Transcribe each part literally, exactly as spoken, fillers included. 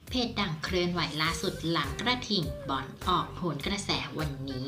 เพจดังเคลื่อนไหวล่าสุดหลังกระทิงบอลออกโหนกระแสวันนี้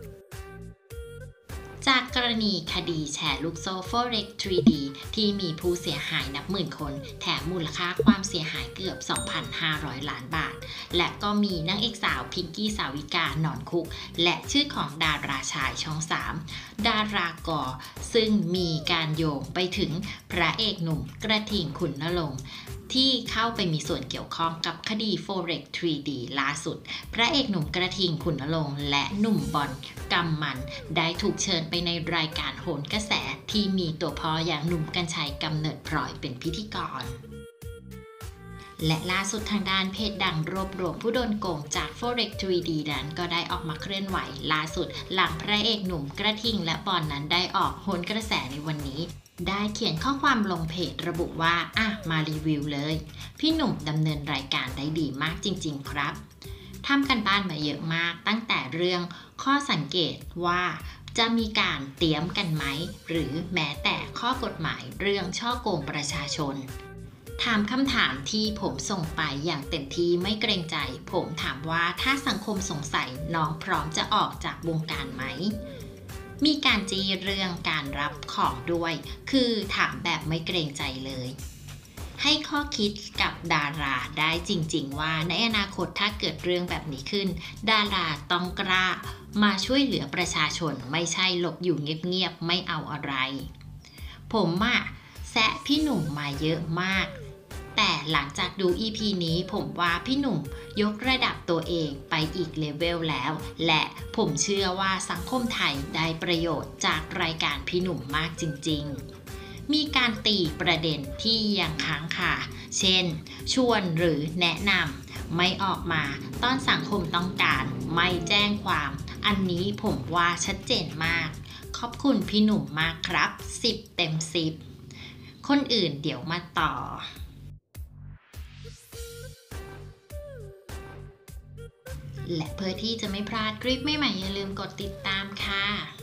จากกรณีคดีแชร์ลูกโซ่ Forex ทรี ดี ที่มีผู้เสียหายนับหมื่นคนแถมมูลค่าความเสียหายเกือบ สองพันห้าร้อย ล้านบาท และก็มีนางเอกสาวพิงกี้สาวิกาหนอนคุกและชื่อของดาราชายช่อง สาม ดารากอซึ่งมีการโยงไปถึงพระเอกหนุ่มกระทิงขุนนรงค์ที่เข้าไปมีส่วนเกี่ยวข้องกับคดี Forex ทรี ดี ล่าสุดพระเอกหนุ่มกระทิงขุนนรงค์และหนุ่มบอลกำมันได้ถูกเชิญไปในรายการโหนกระแสที่มีตัวพ่ออย่างหนุ่มกรรชัยกำเนิดพลอยเป็นพิธีกรและล่าสุดทางด้านเพจดังรวบรวมผู้โดนโกงจาก Forex ทรี ดี นั้นก็ได้ออกมาเคลื่อนไหวล่าสุดหลังพระเอกหนุ่มกระทิงและบอลนั้นได้ออกโหนกระแสในวันนี้ได้เขียนข้อความลงเพจระบุว่าอ่ะมารีวิวเลยพี่หนุ่มดำเนินรายการได้ดีมากจริงๆครับทำกันบ้านมาเยอะมากตั้งแต่เรื่องข้อสังเกตว่าจะมีการเตรียมกันไหมหรือแม้แต่ข้อกฎหมายเรื่องช่อโกงประชาชนถามคำถามที่ผมส่งไปอย่างเต็มที่ไม่เกรงใจผมถามว่าถ้าสังคมสงสัยน้องพร้อมจะออกจากวงการไหมมีการจี้เรื่องการรับของด้วยคือถามแบบไม่เกรงใจเลยให้ข้อคิดกับดาราได้จริงๆว่าในอนาคตถ้าเกิดเรื่องแบบนี้ขึ้นดาราต้องกล้ามาช่วยเหลือประชาชนไม่ใช่หลบอยู่เงียบๆไม่เอาอะไรผมอะแซะพี่หนุ่มมาเยอะมากแต่หลังจากดู อี พี นี้ผมว่าพี่หนุ่มยกระดับตัวเองไปอีกเลเวลแล้วและผมเชื่อว่าสังคมไทยได้ประโยชน์จากรายการพี่หนุ่มมากจริงๆมีการตีประเด็นที่ยังค้างคาเช่นชวนหรือแนะนำไม่ออกมาตอนสังคมต้องการไม่แจ้งความอันนี้ผมว่าชัดเจนมากขอบคุณพี่หนุ่มมากครับสิบเต็มสิบคนอื่นเดี๋ยวมาต่อและเพื่อที่จะไม่พลาดคลิปใหม่ๆอย่าลืมกดติดตามค่ะ